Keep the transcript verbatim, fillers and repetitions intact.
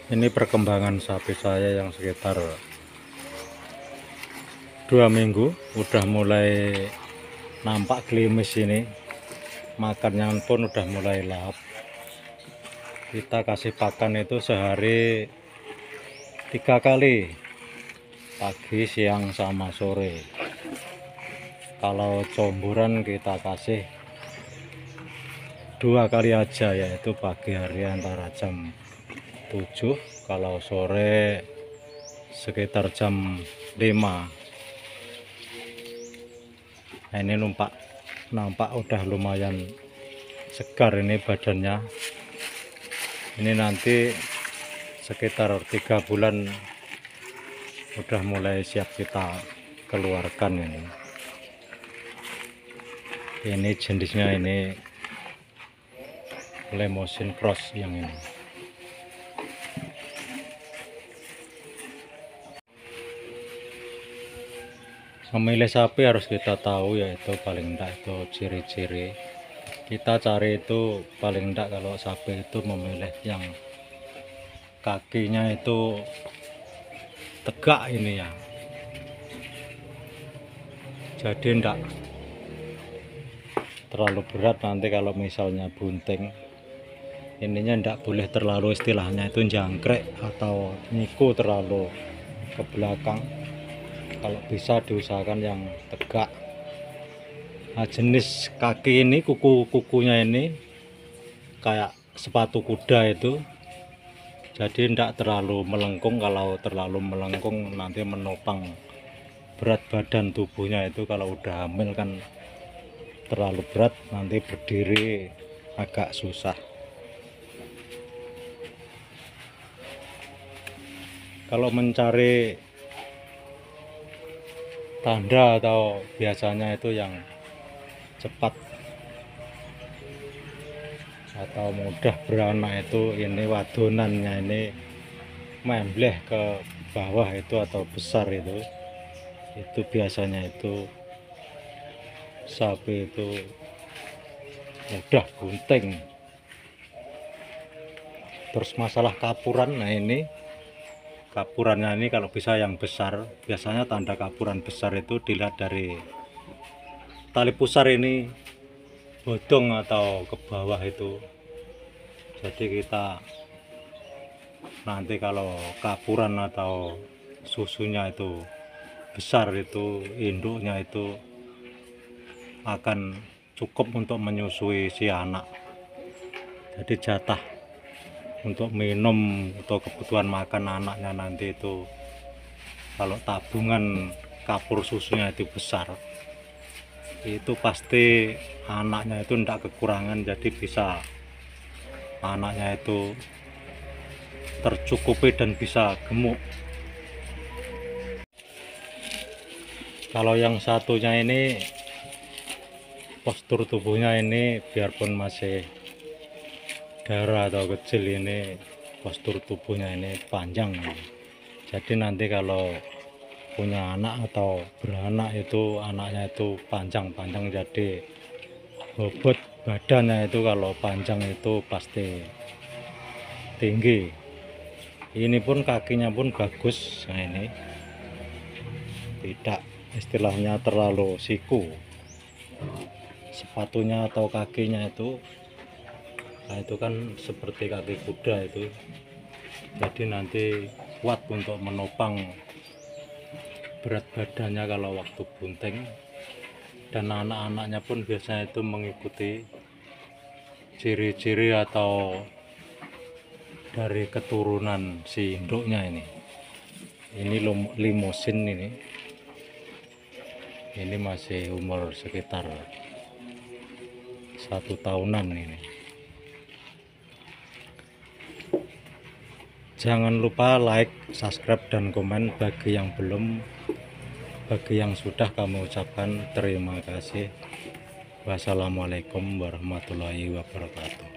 Ini perkembangan sapi saya yang sekitar dua minggu udah mulai nampak klimis ini, makannya pun udah mulai lahap. Kita kasih pakan itu sehari tiga kali, pagi, siang, sama sore. Kalau comburan kita kasih dua kali aja, yaitu pagi hari antara jam tujuh, kalau sore sekitar jam lima. Nah, ini numpak nampak udah lumayan segar ini badannya. Ini nanti sekitar tiga bulan udah mulai siap kita keluarkan ini. Ini jenisnya ini Limousin Cross yang ini. Memilih sapi harus kita tahu, yaitu paling enggak itu ciri-ciri. Kita cari itu paling enggak kalau sapi itu memilih yang kakinya itu tegak ini ya. Jadi enggak terlalu berat, nanti kalau misalnya bunting ininya enggak boleh terlalu, istilahnya itu jangkrik atau nyiku terlalu ke belakang. Kalau bisa diusahakan yang tegak. Nah, jenis kaki ini, kuku-kukunya ini kayak sepatu kuda itu, jadi tidak terlalu melengkung. Kalau terlalu melengkung nanti menopang berat badan tubuhnya itu. Kalau udah hamil kan terlalu berat, nanti berdiri agak susah. Kalau mencari tanda atau biasanya itu yang cepat atau mudah beranak itu, ini wadonannya ini membleh ke bawah itu atau besar itu, itu biasanya itu sapi itu mudah bunting. Terus masalah kapuran, nah ini kapurannya ini kalau bisa yang besar. Biasanya tanda kapuran besar itu dilihat dari tali pusar ini bodong atau ke bawah itu. Jadi kita nanti kalau kapuran atau susunya itu besar, itu induknya itu akan cukup untuk menyusui si anak. Jadi jatah untuk minum atau kebutuhan makan anaknya nanti itu, kalau tabungan kapur susunya itu besar, itu pasti anaknya itu tidak kekurangan. Jadi bisa anaknya itu tercukupi dan bisa gemuk. Kalau yang satunya ini postur tubuhnya ini biarpun masih darah atau kecil, ini postur tubuhnya ini panjang. Jadi nanti kalau punya anak atau beranak itu anaknya itu panjang-panjang, jadi bobot badannya itu kalau panjang itu pasti tinggi. Ini pun kakinya pun bagus. Nah, ini tidak istilahnya terlalu siku sepatunya atau kakinya itu. Nah, itu kan seperti kaki kuda itu, jadi nanti kuat untuk menopang berat badannya kalau waktu bunting. Dan anak-anaknya pun biasanya itu mengikuti ciri-ciri atau dari keturunan si induknya ini. Ini Limousin ini, ini masih umur sekitar satu tahunan ini. Jangan lupa like, subscribe, dan komen bagi yang belum. Bagi yang sudah, kami ucapkan terima kasih. Wassalamualaikum warahmatullahi wabarakatuh.